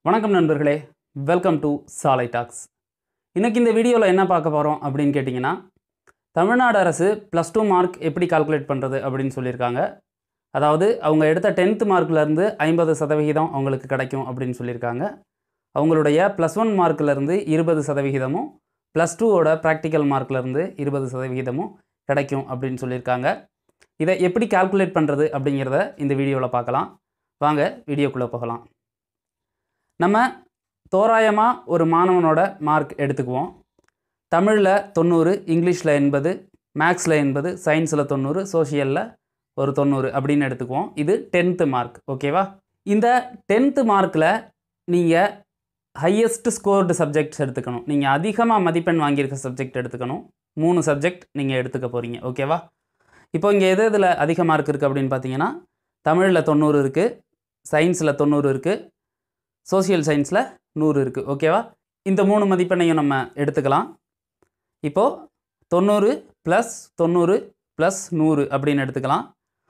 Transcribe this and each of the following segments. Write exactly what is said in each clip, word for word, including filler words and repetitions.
வணக்கம் நண்பர்களே, welcome to சாலை டாக்ஸ். இன்றைக்கி இந்த வீடியோவில் என்ன பார்க்க போகிறோம் அப்படின்னு கேட்டிங்கன்னா, தமிழ்நாடு அரசு ப்ளஸ் டூ மார்க் எப்படி கால்குலேட் பண்ணுறது அப்படின்னு சொல்லியிருக்காங்க. அதாவது அவங்க எடுத்த டென்த்து மார்க்லேருந்து ஐம்பது சதவிகிதம் அவங்களுக்கு கிடைக்கும் அப்படின்னு சொல்லியிருக்காங்க. அவங்களுடைய ப்ளஸ் ஒன் மார்க்லேருந்து இருபது சதவிகிதமும் ப்ளஸ் டூவோட ப்ராக்டிக்கல் மார்க்லேருந்து இருபது சதவிகிதமும் கிடைக்கும் அப்படின்னு சொல்லியிருக்காங்க. இதை எப்படி கால்குலேட் பண்ணுறது அப்படிங்கிறத இந்த வீடியோவில் பார்க்கலாம். வாங்க வீடியோக்குள்ளே போகலாம். நம்ம தோராயமாக ஒரு மாணவனோட மார்க் எடுத்துக்குவோம். தமிழில் தொண்ணூறு, இங்கிலீஷில் எண்பது, மேக்ஸில் எண்பது, சயின்ஸில் தொண்ணூறு, சோஷியலில் ஒரு தொண்ணூறு அப்படின்னு எடுத்துக்குவோம். இது டென்த்து மார்க், ஓகேவா? இந்த டென்த்து மார்க்கில் நீங்கள் ஹையஸ்ட் ஸ்கோர்டு சப்ஜெக்ட்ஸ் எடுத்துக்கணும். நீங்கள் அதிகமாக மதிப்பெண் வாங்கியிருக்க சப்ஜெக்ட் எடுத்துக்கணும். மூணு சப்ஜெக்ட் நீங்கள் எடுத்துக்க போகிறீங்க, ஓகேவா? இப்போ இங்கே எது இதில் அதிக மார்க் இருக்குது அப்படின்னு பார்த்தீங்கன்னா, தமிழில் தொண்ணூறு இருக்குது, சயின்ஸில் தொண்ணூறு இருக்குது, சோஷியல் சயின்ஸில் நூறு இருக்குது, ஓகேவா? இந்த மூணு மதிப்பெண்ணையும் நம்ம எடுத்துக்கலாம். இப்போது தொண்ணூறு ப்ளஸ் தொண்ணூறு ப்ளஸ் நூறு அப்படின்னு எடுத்துக்கலாம்.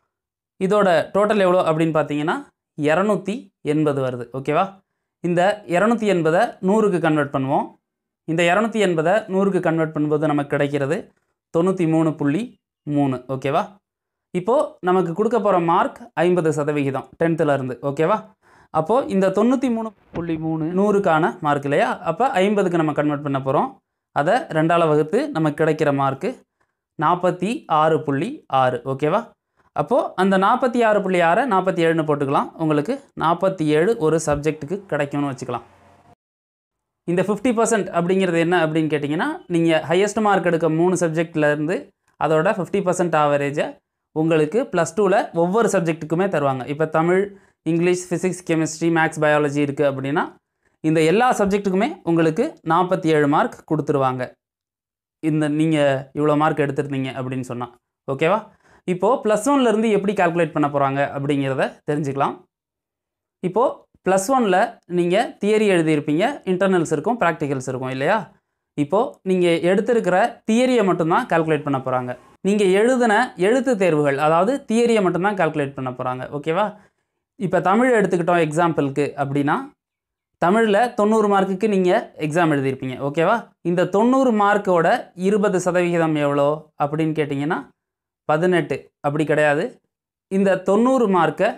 இதோட டோட்டல் எவ்வளோ அப்படின்னு பார்த்தீங்கன்னா இரநூத்தி எண்பது வருது, ஓகேவா? இந்த இரநூத்தி எண்பதை நூறுக்கு கன்வெர்ட் பண்ணுவோம். இந்த இரநூத்தி எண்பதை நூறுக்கு கன்வெர்ட் பண்ணும்போது நமக்கு கிடைக்கிறது தொண்ணூற்றி மூணு புள்ளி மூணு, ஓகேவா? இப்போது நமக்கு கொடுக்க போகிற மார்க் ஐம்பது சதவிகிதம் டென்த்தில் இருந்து, ஓகேவா? அப்போது இந்த தொண்ணூற்றி மூணு புள்ளி மூணு நூறுக்கான மார்க் இல்லையா? அப்போ ஐம்பதுக்கு நம்ம கன்வெர்ட் பண்ண போகிறோம். அதை ரெண்டால் வகுத்து நமக்கு கிடைக்கிற மார்க்கு நாற்பத்தி ஆறு புள்ளி ஆறு, ஓகேவா? அப்போது அந்த நாற்பத்தி ஆறு புள்ளி ஆறை நாற்பத்தி ஏழுன்னு போட்டுக்கலாம். உங்களுக்கு நாற்பத்தி ஏழு ஒரு சப்ஜெக்ட்டுக்கு கிடைக்கும்னு வச்சுக்கலாம். இந்த ஃபிஃப்டி பர்சன்ட் அப்படிங்கிறது என்ன அப்படின்னு கேட்டிங்கன்னா, நீங்கள் ஹையஸ்ட் மார்க் எடுக்க மூணு சப்ஜெக்ட்லேருந்து அதோட ஃபிஃப்டி பர்சன்ட் ஆவரேஜை உங்களுக்கு ப்ளஸ் டூவில் ஒவ்வொரு சப்ஜெக்ட்டுக்குமே தருவாங்க. இப்போ Tamil, English, physics, chemistry, maths, biology இருக்குது அப்படின்னா இந்த எல்லா சப்ஜெக்ட்டுக்குமே உங்களுக்கு நாற்பத்தி ஏழு மார்க் கொடுத்துருவாங்க. இந்த நீங்கள் இவ்வளோ மார்க் எடுத்துருந்தீங்க அப்படின்னு சொன்னால், ஓகேவா? இப்போது ப்ளஸ் ஒன்லேருந்து எப்படி கால்குலேட் பண்ண போகிறாங்க அப்படிங்கிறத தெரிஞ்சுக்கலாம். இப்போது ப்ளஸ் ஒனில் நீங்கள் தியரி எழுதியிருப்பீங்க, இன்டர்னல்ஸ் இருக்கும், ப்ராக்டிகல்ஸ் இருக்கும் இல்லையா? இப்போது நீங்கள் எடுத்திருக்கிற தியரியை மட்டும்தான் கால்குலேட் பண்ண போகிறாங்க. நீங்கள் எழுதின எழுத்து தேர்வுகள், அதாவது தியரியை மட்டும்தான் கால்குலேட் பண்ண போகிறாங்க, ஓகேவா? இப்போ தமிழ் எடுத்துக்கிட்டோம் எக்ஸாம்பிளுக்கு அப்படின்னா, தமிழில் தொண்ணூறு மார்க்குக்கு நீங்கள் எக்ஸாம் எழுதியிருப்பீங்க, ஓகேவா? இந்த தொண்ணூறு மார்க்கோட இருபது சதவிகிதம் எவ்வளோ அப்படின்னு கேட்டிங்கன்னா பதினெட்டு. அப்படி கிடையாது. இந்த தொண்ணூறு மார்க்கை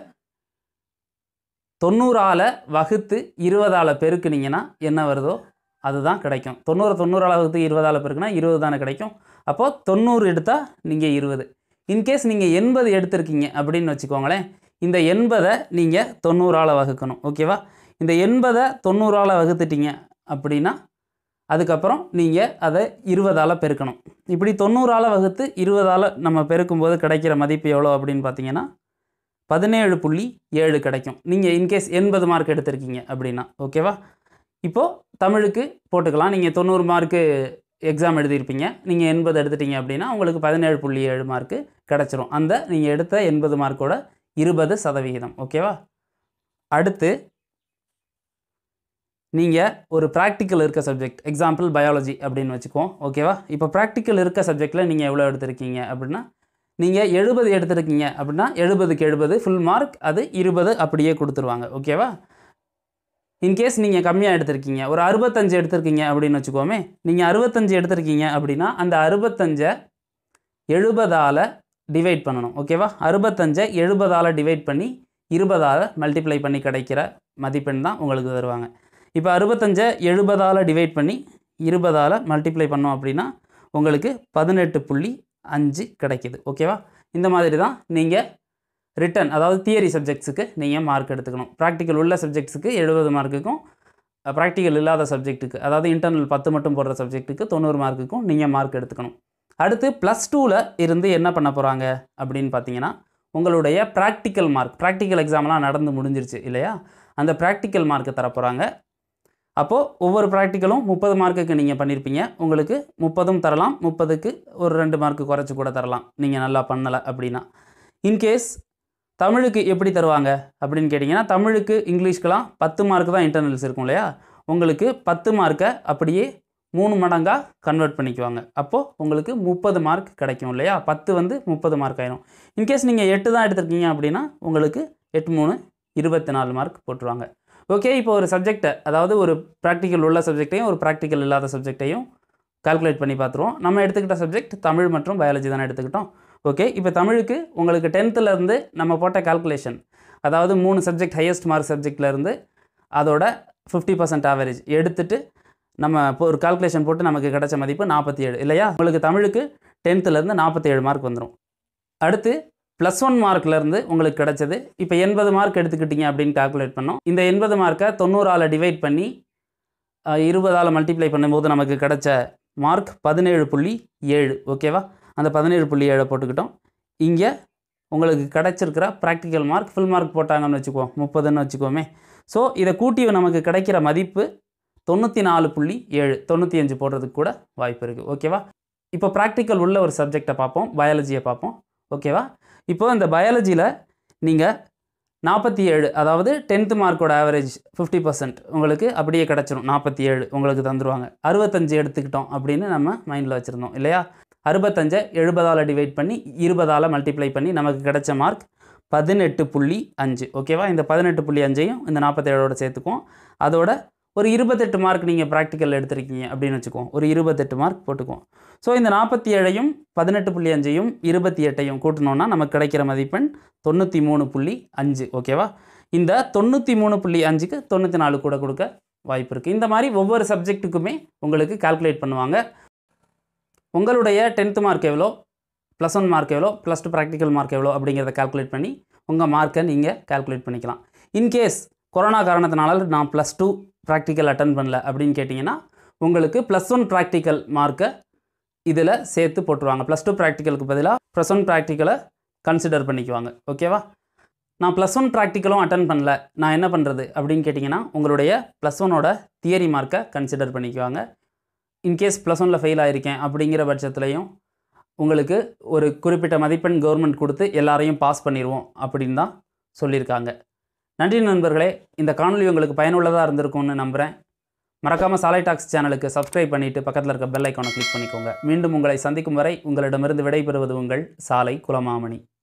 தொண்ணூறால் வகுத்து இருபதால் பெருக்குனிங்கன்னா என்ன வருதோ அதுதான் கிடைக்கும். தொண்ணூறு தொண்ணூறால் வகுத்து இருபதால் பெருக்குனா இருபது தானே கிடைக்கும். அப்போது தொண்ணூறு எடுத்தால் நீங்கள் இருபது. இன்கேஸ் நீங்கள் எண்பது எடுத்திருக்கீங்க அப்படின்னு வச்சுக்கோங்களேன். இந்த எண்பதை நீங்கள் தொண்ணூறால் வகுக்கணும், ஓகேவா? இந்த எண்பதை தொண்ணூறால் வகுத்துட்டீங்க அப்படின்னா அதுக்கப்புறம் நீங்கள் அதை இருபதால் பெருக்கணும். இப்படி தொண்ணூறால் வகுத்து இருபதால் நம்ம பெருக்கும்போது கிடைக்கிற மதிப்பு எவ்வளோ அப்படின்னு பார்த்தீங்கன்னா பதினேழு புள்ளி ஏழு கிடைக்கும். நீங்கள் இன்கேஸ் எண்பது மார்க் எடுத்திருக்கீங்க அப்படின்னா, ஓகேவா? இப்போது தமிழுக்கு போட்டுக்கலாம். நீங்கள் தொண்ணூறு மார்க்கு எக்ஸாம் எழுதியிருப்பீங்க, நீங்கள் எண்பது எடுத்துட்டீங்க அப்படின்னா உங்களுக்கு பதினேழு புள்ளி ஏழு மார்க்கு கிடச்சிரும். அந்த நீங்கள் எடுத்த எண்பது மார்க்கோட இருபது சதவிகிதம், ஓகேவா? அடுத்து நீங்கள் ஒரு ப்ராக்டிக்கல் இருக்க சப்ஜெக்ட், எக்ஸாம்பிள் பயாலஜி அப்படின்னு வச்சுக்குவோம், ஓகேவா? இப்போ ப்ராக்டிக்கல் இருக்க சப்ஜெக்டில் நீங்கள் எவ்வளோ எடுத்திருக்கீங்க அப்படின்னா, நீங்கள் எழுபது எடுத்துருக்கீங்க அப்படின்னா எழுபதுக்கு எழுபது ஃபுல் மார்க், அது இருபது அப்படியே கொடுத்துருவாங்க, ஓகேவா? இன்கேஸ் நீங்கள் கம்மியாக எடுத்திருக்கீங்க, ஒரு அறுபத்தஞ்சு எடுத்திருக்கீங்க அப்படின்னு வச்சுக்கோமே. நீங்கள் அறுபத்தஞ்சு எடுத்திருக்கீங்க அப்படின்னா அந்த அறுபத்தஞ்சை எழுபதால் டிவைட் பண்ணணும், ஓகேவா? அறுபத்தஞ்சை எழுபதால் டிவைட் பண்ணி இருபதால் மல்டிப்ளை பண்ணி கிடைக்கிற மதிப்பெண் தான் உங்களுக்கு தருவாங்க. இப்போ அறுபத்தஞ்சை எழுபதால் டிவைட் பண்ணி இருபதால் மல்டிப்ளை பண்ணோம் அப்படின்னா உங்களுக்கு பதினெட்டு புள்ளி அஞ்சு கிடைக்கிது, ஓகேவா? இந்த மாதிரி தான் நீங்கள் ரிட்டன், அதாவது தியரி சப்ஜெக்ட்ஸுக்கு நீங்கள் மார்க் எடுத்துக்கணும். ப்ராக்டிக்கல் உள்ள சப்ஜெக்ட்ஸுக்கு எழுபது மார்க்குக்கும், ப்ராக்டிக்கல் இல்லாத சப்ஜெக்ட்டுக்கு, அதாவது இன்டர்னல் பத்து மட்டும் போடுற சப்ஜெக்ட்டுக்கு தொண்ணூறு மார்க்குக்கும் நீங்கள் மார்க் எடுத்துக்கணும். அடுத்து ப்ளஸ் டூவில் இருந்து என்ன பண்ண போகிறாங்க அப்படின்னு பார்த்தீங்கன்னா, உங்களுடைய ப்ராக்டிக்கல் மார்க், ப்ராக்டிக்கல் எக்ஸாம்லாம் நடந்து முடிஞ்சிருச்சு இல்லையா? அந்த ப்ராக்டிக்கல் மார்க்கு தரப்போகிறாங்க. அப்போது ஒவ்வொரு ப்ராக்டிக்கலும் முப்பது மார்க்குக்கு நீங்கள் பண்ணியிருப்பீங்க. உங்களுக்கு முப்பதும் தரலாம், முப்பதுக்கு ஒரு ரெண்டு மார்க்கு குறைச்சி கூட தரலாம் நீங்கள் நல்லா பண்ணலை அப்படின்னா. இன்கேஸ் தமிழுக்கு எப்படி தருவாங்க அப்படின்னு கேட்டிங்கன்னா, தமிழுக்கு இங்கிலீஷ்க்கெலாம் பத்து மார்க்கு தான் இன்டர்னல்ஸ் இருக்கும் இல்லையா? உங்களுக்கு பத்து மார்க்கை அப்படியே மூணு மடங்காக கன்வெர்ட் பண்ணிக்குவாங்க. அப்போது உங்களுக்கு முப்பது மார்க் கிடைக்கும் இல்லையா? பத்து வந்து முப்பது மார்க் ஆயிரும். இன்கேஸ் நீங்கள் எட்டு தான் எடுத்திருக்கீங்க அப்படின்னா உங்களுக்கு எட்டு மூணு இருபத்தி நாலு மார்க் போட்டுருவாங்க. ஓகே, இப்போ ஒரு சப்ஜெக்டை, அதாவது ஒரு ப்ராக்டிக்கல் உள்ள சப்ஜெக்டையும் ஒரு ப்ராக்டிக்கல் இல்லாத சப்ஜெக்டையும் கால்குலேட் பண்ணி பார்த்துருவோம். நம்ம எடுத்துக்கிட்ட சப்ஜெக்ட் தமிழ் மற்றும் பயாலஜி தானே எடுத்துக்கிட்டோம். ஓகே, இப்போ தமிழுக்கு உங்களுக்கு டென்த்துலேருந்து நம்ம போட்ட கால்குலேஷன், அதாவது மூணு சப்ஜெக்ட் ஹையஸ்ட் மார்க் சப்ஜெக்ட்லேருந்து அதோட ஃபிஃப்டி பர்சன்ட் ஆவரேஜ் எடுத்துகிட்டு நம்ம இப்போ ஒரு கால்குலேஷன் போட்டு நமக்கு கிடைச்ச மதிப்பு நாற்பத்தி ஏழு இல்லையா? உங்களுக்கு தமிழுக்கு டென்த்துலேருந்து நாற்பத்தேழு மார்க் வந்துடும். அடுத்து ப்ளஸ் ஒன் மார்க்லேருந்து உங்களுக்கு கிடச்சது இப்போ எண்பது மார்க் எடுத்துக்கிட்டீங்க அப்படின்னு கால்குலேட் பண்ணோம். இந்த எண்பது மார்க்கை தொண்ணூறால் டிவைட் பண்ணி இருபதால் மல்டிப்ளை பண்ணும்போது நமக்கு கிடைச்ச மார்க் பதினேழு புள்ளி ஏழு. ஓகேவா? அந்த பதினேழு புள்ளி ஏழை போட்டுக்கிட்டோம். இங்கே உங்களுக்கு கிடச்சிருக்கிற ப்ராக்டிக்கல் மார்க் ஃபுல் மார்க் போட்டாங்கன்னு வச்சுக்குவோம், முப்பதுன்னு வச்சுக்கோமே. ஸோ இதை கூட்டி நமக்கு கிடைக்கிற மதிப்பு தொண்ணூற்றி நாலு புள்ளி ஏழு, தொண்ணூற்றி அஞ்சு போடுறதுக்கு கூட வாய்ப்பு இருக்குது. ஓகேவா? இப்போ ப்ராக்டிக்கல் உள்ள ஒரு சப்ஜெக்டை பார்ப்போம், பயாலஜியை பார்ப்போம். ஓகேவா? இப்போது இந்த பயாலஜியில் நீங்கள் நாற்பத்தி ஏழு, அதாவது டென்த்து மார்க்கோட ஆவரேஜ் ஃபிஃப்டி பர்சன்ட் உங்களுக்கு அப்படியே கிடச்சிரும். நாற்பத்தி ஏழு உங்களுக்கு தந்துடுவாங்க. அறுபத்தஞ்சு எடுத்துக்கிட்டோம் அப்படின்னு நம்ம மைண்டில் வச்சுருந்தோம் இல்லையா? அறுபத்தஞ்சை எழுபதால் டிவைட் பண்ணி இருபதால் மல்டிப்ளை பண்ணி நமக்கு கிடைச்ச மார்க் பதினெட்டு புள்ளி அஞ்சு. ஓகேவா? இந்த பதினெட்டு புள்ளி அஞ்சையும் இந்த நாற்பத்தேழோட சேர்த்துக்குவோம். அதோட ஒரு இருபத்தெட்டு மார்க் நீங்கள் ப்ராக்டிக்கல் எடுத்திருக்கீங்க அப்படின்னு வச்சுக்குவோம், ஒரு இருபத்தெட்டு மார்க் போட்டுக்குவோம். ஸோ இந்த நாற்பத்தி ஏழையும் பதினெட்டு புள்ளி அஞ்சையும் இருபத்தி எட்டையும் கூட்டினோன்னா நமக்கு கிடைக்கிற மதிப்பெண் தொண்ணூற்றி மூணு புள்ளி அஞ்சு. ஓகேவா? இந்த தொண்ணூற்றி மூணு புள்ளி அஞ்சுக்கு தொண்ணூற்றி நாலு கூட கொடுக்க வாய்ப்பு இருக்குது. இந்த மாதிரி ஒவ்வொரு சப்ஜெக்ட்டுக்குமே உங்களுக்கு கால்குலேட் பண்ணுவாங்க. உங்களுடைய டென்த்து மார்க் எவ்வளோ, ப்ளஸ் ஒன் மார்க் எவ்வளோ, ப்ளஸ் டூ ப்ராக்டிக்கல் மார்க் எவ்வளோ அப்படிங்கிறத கால்குலேட் பண்ணி உங்கள் மார்க்கை நீங்கள் கால்குலேட் பண்ணிக்கலாம். இன்கேஸ் கொரோனா காரணத்தினால நான் ப்ளஸ் டூ ப்ராக்டிக்கல் அட்டன் பண்ணல அப்படின்னு கேட்டிங்கன்னா உங்களுக்கு ப்ளஸ் ஒன் ப்ராக்டிக்கல் மார்க்கை இதில் சேர்த்து போட்டுருவாங்க. ப்ளஸ் டூ ப்ராக்டிக்கலுக்கு பதிலாக ப்ளஸ் ஒன் ப்ராக்டிக்கலை கன்சிடர் பண்ணிக்குவாங்க. ஓகேவா? நான் ப்ளஸ் ஒன் ப்ராக்டிக்கலும் அட்டன் பண்ணல, நான் என்ன பண்ணுறது அப்படின்னு கேட்டிங்கன்னா உங்களுடைய ப்ளஸ் ஒன்னோட தியரி மார்க்கை கன்சிடர் பண்ணிக்குவாங்க. இன்கேஸ் ப்ளஸ் ஒனில் ஃபெயில் ஆகிருக்கேன் அப்படிங்கிற பட்சத்துலையும் உங்களுக்கு ஒரு குறிப்பிட்ட மதிப்பெண் கவர்மெண்ட் கொடுத்து எல்லாரையும் பாஸ் பண்ணிடுவோம் அப்படின்னு தான் சொல்லியிருக்காங்க. நன்றி நண்பர்களே, இந்த காணொலி உங்களுக்கு பயனுள்ளதாக இருந்திருக்கும்னு நம்புகிறேன். மறக்காமல் சாலை டாக்ஸ் சேனலுக்கு சப்ஸ்கிரைப் பண்ணிவிட்டு பக்கத்தில் இருக்க பெல் ஐக்கானை கிளிக் பண்ணிக்கோங்க. மீண்டும் உங்களை சந்திக்கும் வரை உங்களிடமிருந்து விடைபெறுவது உங்கள் சாலை குலமாமணி.